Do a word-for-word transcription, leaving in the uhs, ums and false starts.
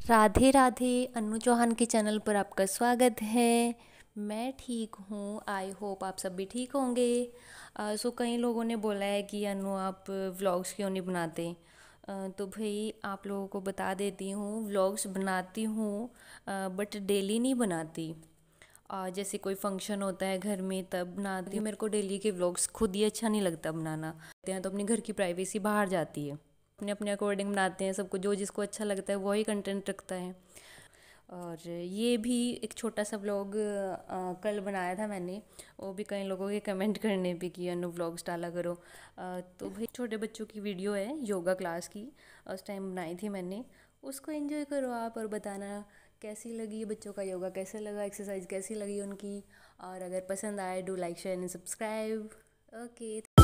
राधे राधे। अन्नू चौहान के चैनल पर आपका स्वागत है। मैं ठीक हूँ, आई होप आप सब भी ठीक होंगे। अ, सो कई लोगों ने बोला है कि अन्नू आप व्लॉग्स क्यों नहीं बनाते। अ, तो भाई आप लोगों को बता देती हूँ, व्लॉग्स बनाती हूँ बट डेली नहीं बनाती। अ, जैसे कोई फंक्शन होता है घर में तब बनाती हूँ। मेरे को डेली के व्लॉग्स खुद ही अच्छा नहीं लगता बनाना। तो अपने घर की प्राइवेसी बाहर जाती है। अपने अपने अकॉर्डिंग बनाते हैं, सबको जो जिसको अच्छा लगता है वही कंटेंट रखता है। और ये भी एक छोटा सा व्लॉग कल बनाया था मैंने। वो भी कई लोगों के कमेंट करने पे कि अनु व्लॉग्स डाला करो। अ, तो भाई छोटे बच्चों की वीडियो है योगा क्लास की, उस टाइम बनाई थी मैंने। उसको एंजॉय करो आप और बताना कैसी लगी बच्चों का योगा, कैसे लगा, एक्सरसाइज कैसी लगी उनकी। और अगर पसंद आए do like share and subscribe. Okay.